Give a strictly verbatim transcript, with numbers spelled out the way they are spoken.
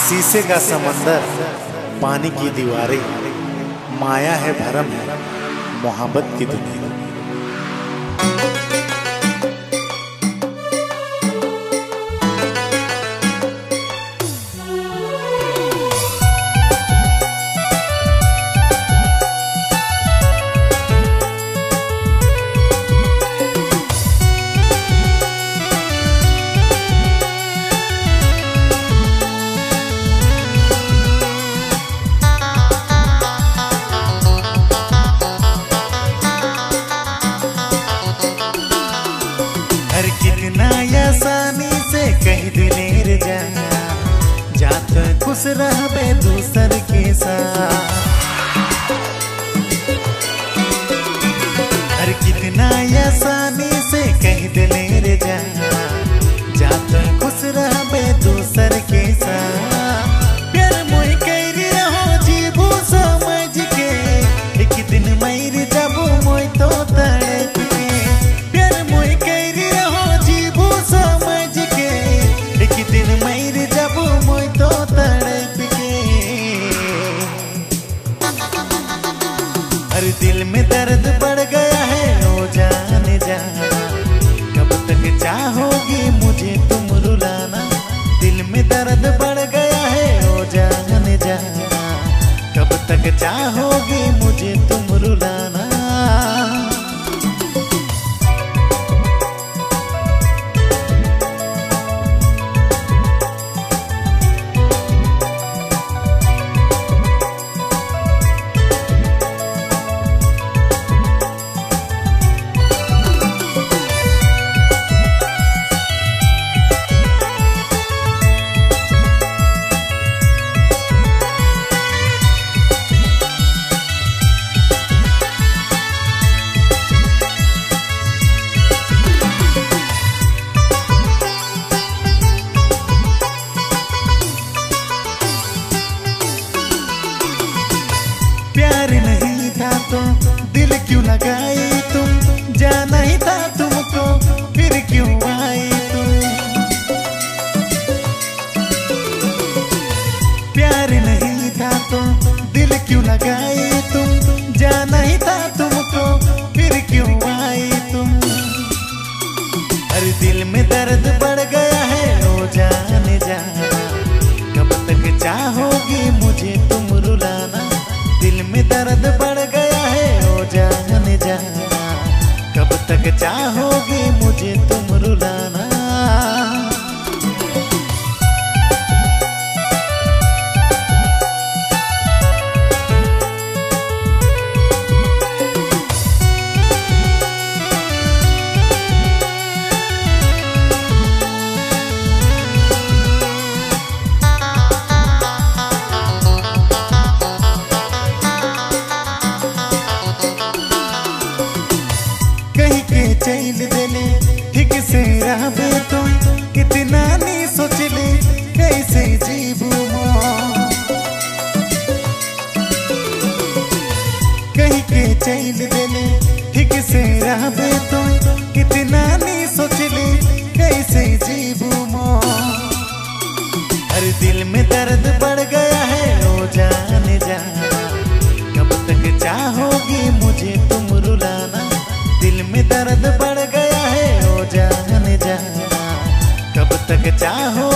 शीशे का समंदर, पानी की दीवारें, माया है भरम है मोहब्बत की दुनिया। हर कितना आसानी से कह दिलेर जा जात खुश रहबे दूसर के साथ। हर कितना आसानी से कह दिलेर जा जात खुश रहबे दूसर के साथ। प्यार मोई कैरी रहो जीबू समझ के, एक दिन मर जाबू मोई तो तड़प के। प्यार मोई कैरी रहो जीबू समझ के, एक दिन मर जाबू मोई तो तड़प के। हर दिल में दर्द बढ़ गया है ओ जान जा, कब तक चाहोगी मुझे तुम रुलाना। दिल में दर्द बढ़ गया है ओ जान जा, कब तक चाहोगी मुझे तुम रुलाना। प्यार नहीं था तो दिल क्यों लगाई तुम, जाना ही था तुमको फिर क्यों आई तुम। प्यार नहीं था तो दिल क्यों लगाई तुम, जाना ही था तुमको फिर क्यों आई तुम। हर दिल में दर्द बढ़ गया है ओ जान जा, कब तक चाहोगी मुझे तुम रुलाना। दिल में दर्द बढ़ गया है ओ जान जा, कब तक चाहोगी मुझे तुम रुलाना। चैल देले ठीक से रहबे तुम, कितना नहीं सोचले कैसे जीबू मों। कहीं के चैल देले ठीक से रहबे तुम, कितना नहीं सोचले कैसे जीबू मों। हर दिल में दर्द बढ़ गया है ओ जान जा, कब तक चाहोगी मुझे तुम रुलाना। दिल में दर्द बढ़ गया है ओ जान जा, कब तक चाहो